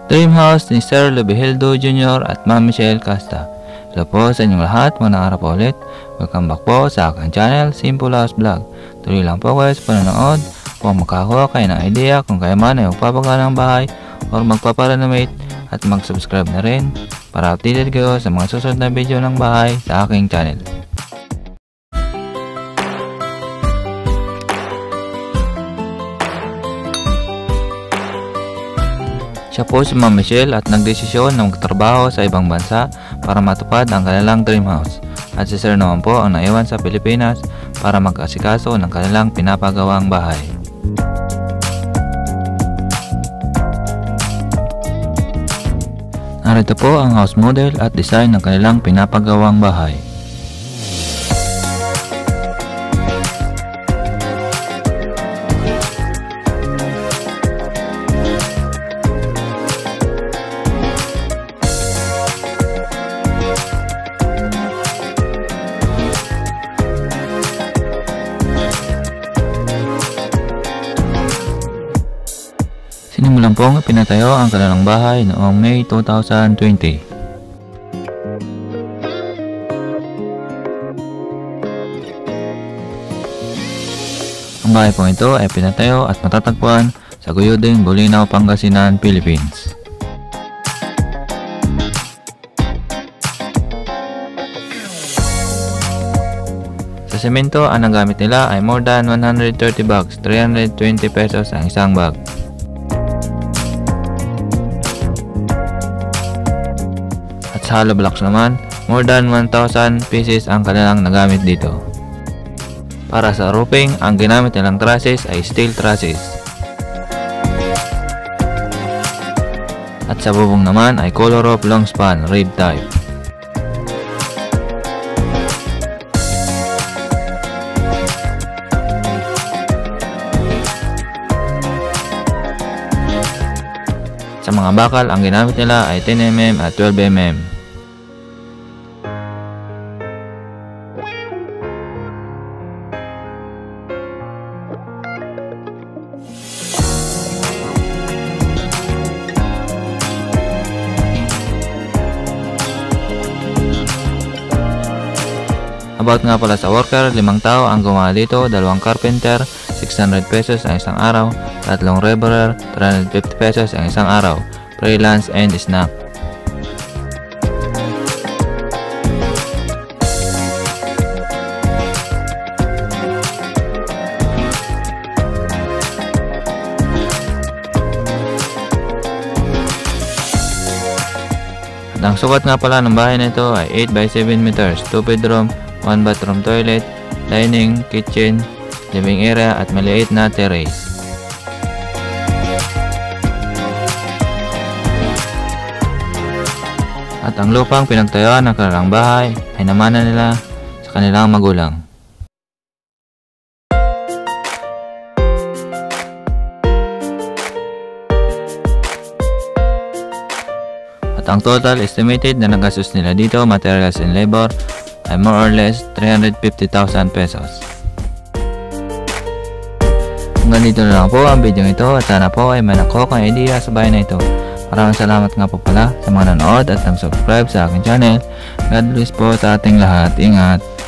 Dream House ni Sir Lobihildo Jr. at Ma'am Michelle Casta. Hello po sa inyong lahat, magandang araw po ulit. Welcome back po sa aking channel, Simple House Vlog. Tuloy lang po guys sa panonood kung makakuha kayo ng idea kung kayo man ay magpapagawa ng bahay or magpaparenovate, at mag-subscribe na rin para updated kayo sa mga susunod na video ng bahay sa aking channel. Siya po si Ma'am Michelle at nagdesisyon na magtrabaho sa ibang bansa para matupad ang kanilang dream house. At si Sir naman po ang naiwan sa Pilipinas para mag-asikaso ng kanilang pinapagawang bahay. Narito po ang house model at design ng kanilang pinapagawang bahay. Sinimulan pong pinatayo ang kanilang bahay noong May 2020. Ang bahay pong ito ay pinatayo at matatagpuan sa Guyuding, Bolinao, Pangasinan, Philippines. Sa semento, ang nagamit nila ay more than 130 bags, 320 pesos ang isang bag. Sa hollow blocks naman, more than 1,000 pieces ang kanilang nagamit dito. Para sa roofing, ang ginamit nilang trusses ay steel trusses. At sa bubong naman ay color of long span, rib type. Sa mga bakal, ang ginamit nila ay 10mm at 12mm. About nga pala sa worker, 5 tao ang gumawa dito, 2 carpenter, 600 pesos ang isang araw, 3 laborer, 350 pesos ang isang araw, freelance and snack. At ang sukat nga pala ng bahay na ito ay 8 by 7 meters, 2 bedroom, 1 bathroom toilet, dining, kitchen, living area at maliit na terrace. At ang lupang pinagtayuan ng kanilang bahay ay namana nila sa kanilang magulang. At ang total estimated na nagastos nila dito, materials and labor, ay more or less 350,000 pesos. Hanggang dito na lang po ang video ito at sana po ay may nakuha kang idea sa bahay na ito. Maraming salamat nga po pala sa mga nanood at nag-subscribe sa aking channel. God bless po sa ating lahat. Ingat!